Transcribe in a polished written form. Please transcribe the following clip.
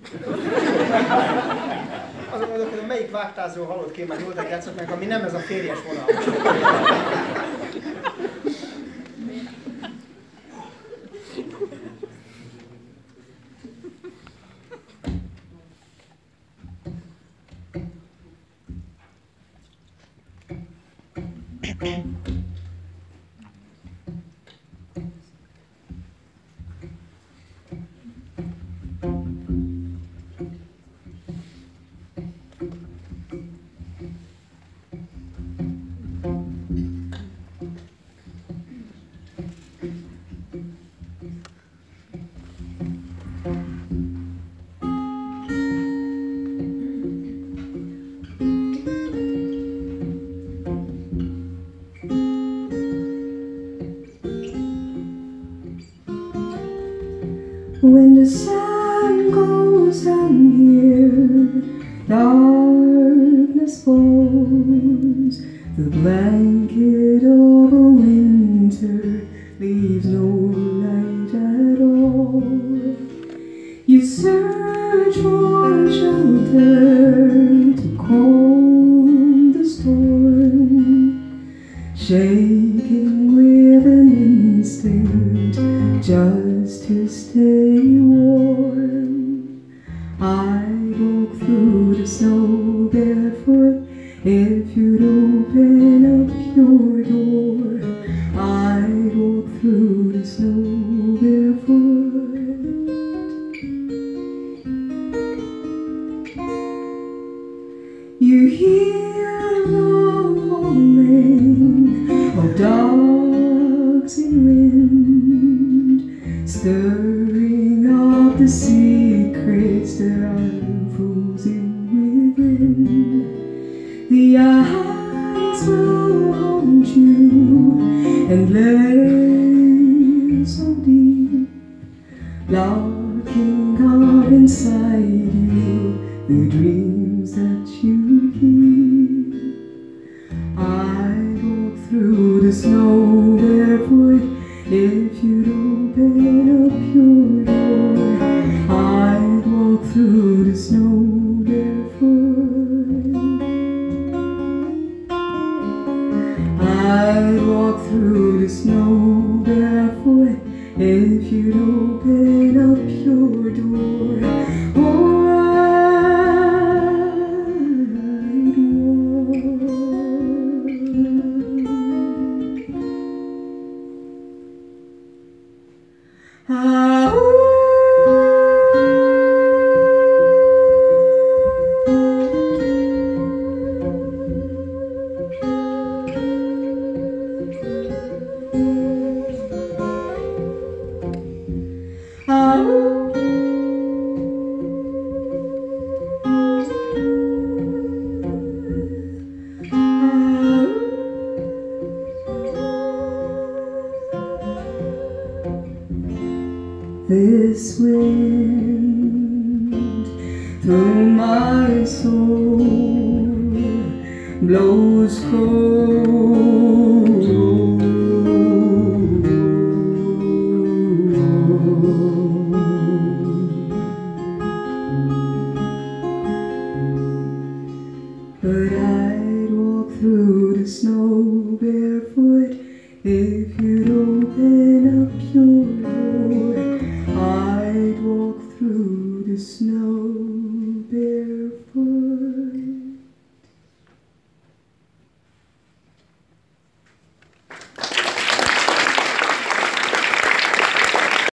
Azon mondok, hogy melyik vágtázó halott kémmel nyúltat játszott meg, ami nem ez a férjes vonal. When the sun goes down here, darkness falls. The blanket of a winter leaves no light at all. You search for shelter to calm the storm, shaking with an instinct just to stay warm. I'd walk through the snow barefoot if you'd open up your door. I'd walk through the snow barefoot. You hear the moaning of dogs in wind, stirring up the secrets that are frozen within. The eyes will haunt you and lay so deep, locking up inside you the dreams that you keep. I'd walk through the snow barefoot if you'd open up your door. I'd walk through the snow barefoot. I'd walk through the snow barefoot if you'd open up your door. Oh, I'd walk. This wind through my soul blows cold, but I'd walk through the snow barefoot if you'd open up your door. I'd walk through the snow